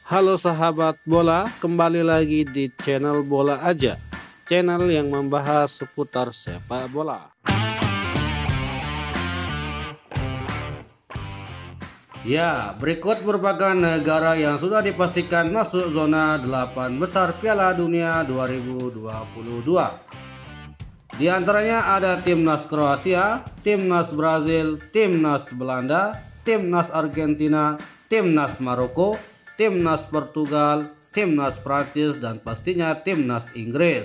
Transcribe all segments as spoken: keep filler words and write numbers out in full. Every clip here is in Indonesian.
Halo sahabat bola, kembali lagi di channel Bola Aja, channel yang membahas seputar sepak bola. Ya, berikut merupakan negara yang sudah dipastikan masuk zona delapan besar Piala Dunia dua ribu dua puluh dua. Di antaranya ada timnas Kroasia, timnas Brazil, timnas Belanda, timnas Argentina, timnas Maroko, timnas Portugal, timnas Prancis, dan pastinya timnas Inggris.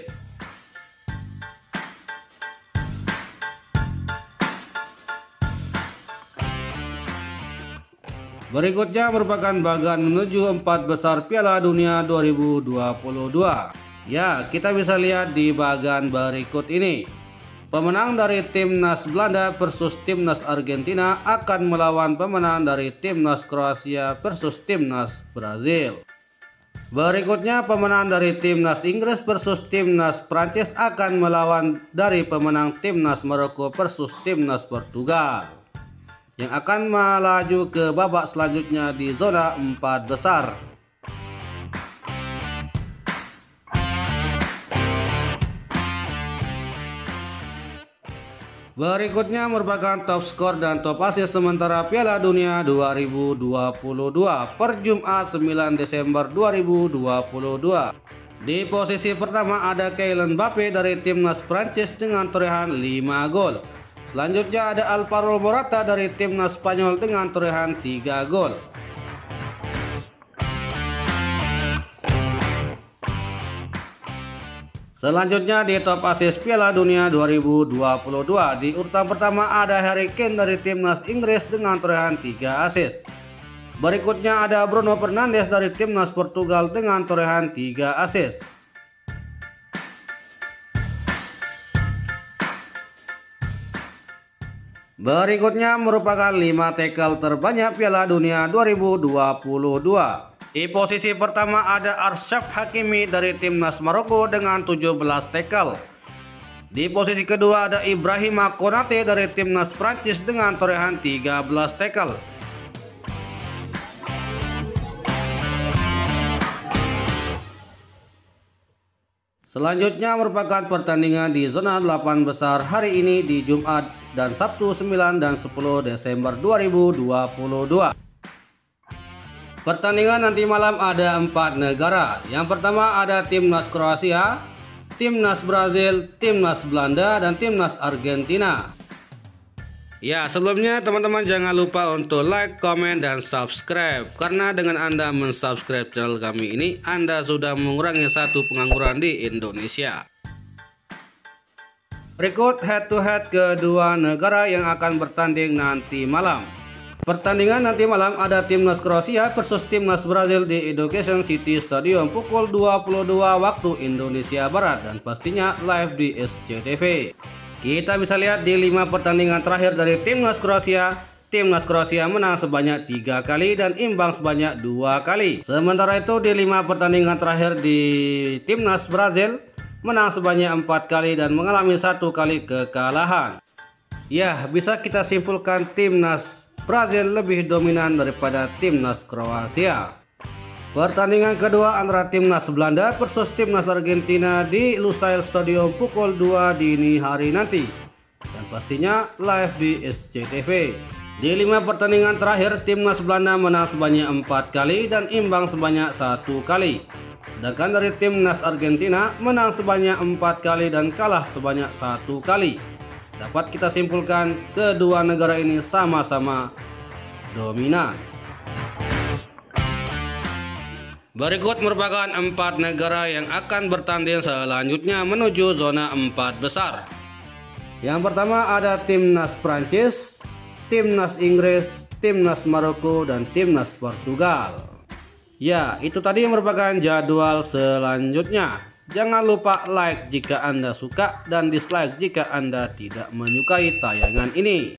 Berikutnya merupakan bagan menuju empat besar Piala Dunia dua ribu dua puluh dua. Ya, kita bisa lihat di bagan berikut ini. Pemenang dari timnas Belanda versus timnas Argentina akan melawan pemenang dari timnas Kroasia versus timnas Brazil. Berikutnya pemenang dari timnas Inggris versus timnas Prancis akan melawan dari pemenang timnas Maroko versus timnas Portugal, yang akan melaju ke babak selanjutnya di zona empat besar. Berikutnya merupakan top skor dan top asis sementara Piala Dunia dua ribu dua puluh dua per Jumat sembilan Desember dua ribu dua puluh dua. Di posisi pertama ada Kylian Mbappe dari timnas Prancis dengan torehan lima gol. Selanjutnya ada Alvaro Morata dari timnas Spanyol dengan torehan tiga gol. Selanjutnya di top asis Piala Dunia dua ribu dua puluh dua, di urutan pertama ada Harry Kane dari timnas Inggris dengan torehan tiga asis. Berikutnya ada Bruno Fernandes dari timnas Portugal dengan torehan tiga asis. Berikutnya merupakan lima tackle terbanyak Piala Dunia dua ribu dua puluh dua. Di posisi pertama ada Achraf Hakimi dari timnas Maroko dengan tujuh belas tackle. Di posisi kedua ada Ibrahima Konate dari timnas Prancis dengan torehan tiga belas tackle. Selanjutnya merupakan pertandingan di zona delapan besar hari ini di Jumat dan Sabtu sembilan dan sepuluh Desember dua ribu dua puluh dua. Pertandingan nanti malam ada empat negara. Yang pertama ada timnas Kroasia, timnas Brazil, timnas Belanda, dan timnas Argentina. Ya, sebelumnya teman-teman jangan lupa untuk like, komen, dan subscribe. Karena dengan Anda mensubscribe channel kami ini, Anda sudah mengurangi satu pengangguran di Indonesia. Berikut head to head kedua negara yang akan bertanding nanti malam. Pertandingan nanti malam ada timnas Kroasia versus timnas Brazil di Education City Stadium pukul dua puluh dua waktu Indonesia Barat, dan pastinya live di S C T V. Kita bisa lihat di lima pertandingan terakhir dari timnas Kroasia, timnas Kroasia menang sebanyak tiga kali dan imbang sebanyak dua kali. Sementara itu di lima pertandingan terakhir di timnas Brazil menang sebanyak empat kali dan mengalami satu kali kekalahan. Ya, bisa kita simpulkan timnas Brazil lebih dominan daripada timnas Kroasia. Pertandingan kedua antara timnas Belanda versus timnas Argentina di Lusail Stadium pukul dua dini hari nanti, dan pastinya live di S C T V. Di lima pertandingan terakhir timnas Belanda menang sebanyak empat kali dan imbang sebanyak satu kali. Sedangkan dari timnas Argentina menang sebanyak empat kali dan kalah sebanyak satu kali. Dapat kita simpulkan kedua negara ini sama-sama dominan. Berikut merupakan empat negara yang akan bertanding selanjutnya menuju zona empat besar. Yang pertama ada timnas Prancis, timnas Inggris, timnas Maroko, dan timnas Portugal. Ya, itu tadi merupakan jadwal selanjutnya. Jangan lupa like jika Anda suka dan dislike jika Anda tidak menyukai tayangan ini.